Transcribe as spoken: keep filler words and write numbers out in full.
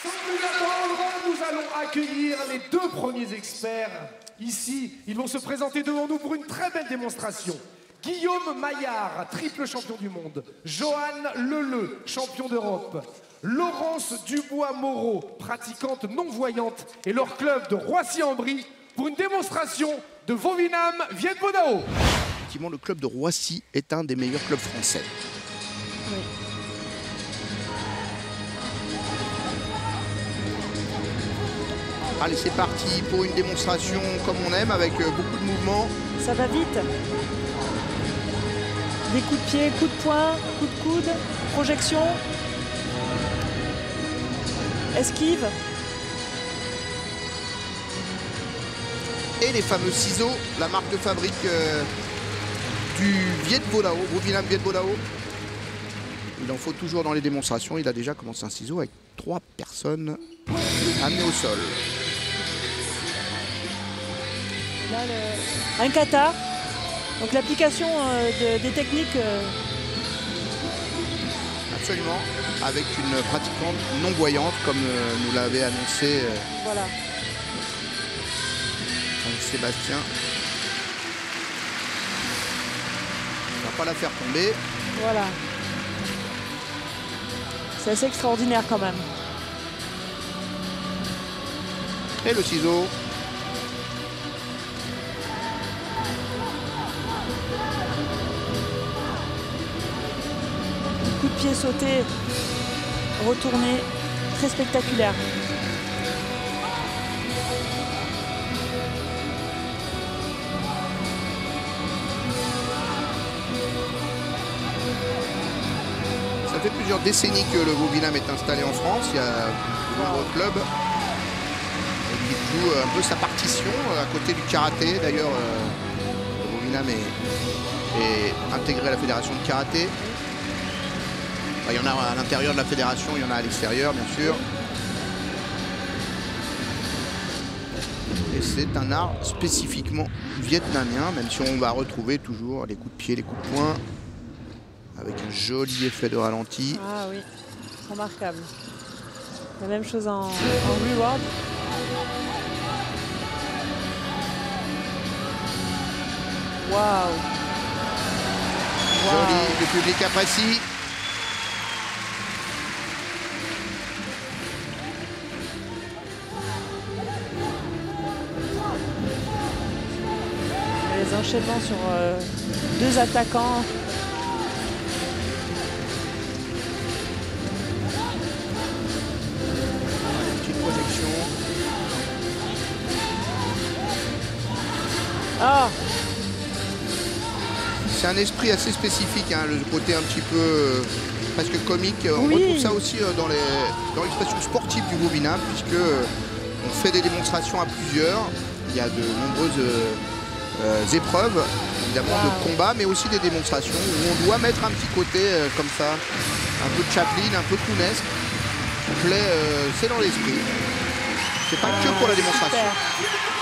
Sans plus attendre, nous allons accueillir les deux premiers experts. Ici, ils vont se présenter devant nous pour une très belle démonstration. Guillaume Maillard, triple champion du monde. Johan Leleu, champion d'Europe. Laurence Dubois-Moreau, pratiquante non-voyante, et leur club de Roissy-en-Brie pour une démonstration de Vovinam Viet Vo Dao. Effectivement, le club de Roissy est un des meilleurs clubs français. Oui. Allez, c'est parti pour une démonstration comme on aime, avec beaucoup de mouvements. Ça va vite. Des coups de pied, coups de poing, coups de coude, projection, esquive. Et les fameux ciseaux, la marque de fabrique euh, du Viet Vo Dao, Vovinam Viet Vo Dao. Il en faut toujours dans les démonstrations. Il a déjà commencé un ciseau avec trois personnes amenées au sol. Là, le... un kata. Donc l'application euh, de, des techniques. Euh... Absolument. Avec une pratiquante non-voyante, comme euh, nous l'avait annoncé euh, voilà. Sébastien. On va pas la faire tomber. Voilà. C'est assez extraordinaire quand même. Et le ciseau. Coup de pied sauté, retourné, très spectaculaire. Ça fait plusieurs décennies que le Vovinam est installé en France. Il y a de nombreux clubs qui jouent un peu sa partition à côté du karaté. D'ailleurs, le Vovinam est, est intégré à la fédération de karaté. Il y en a à l'intérieur de la fédération, il y en a à l'extérieur, bien sûr. Et c'est un art spécifiquement vietnamien, même si on va retrouver toujours les coups de pied, les coups de poing, avec un joli effet de ralenti. Ah oui, remarquable. La même chose en, en reward. Waouh. Joli, le public apprécie. Les enchaînements sur euh, deux attaquants. Petite projection. Ah. C'est un esprit assez spécifique, hein, le côté un petit peu euh, presque comique. On oui. retrouve ça aussi euh, dans les dans l'expression sportive du Vovinam, puisque euh, on fait des démonstrations à plusieurs. Il y a de nombreuses euh, Euh, épreuves, évidemment, wow. de combat, mais aussi des démonstrations où on doit mettre un petit côté euh, comme ça, un peu de Chaplin, un peu clownesque, qui plaît, euh, c'est dans l'esprit. C'est pas ah, que pour la démonstration. Super.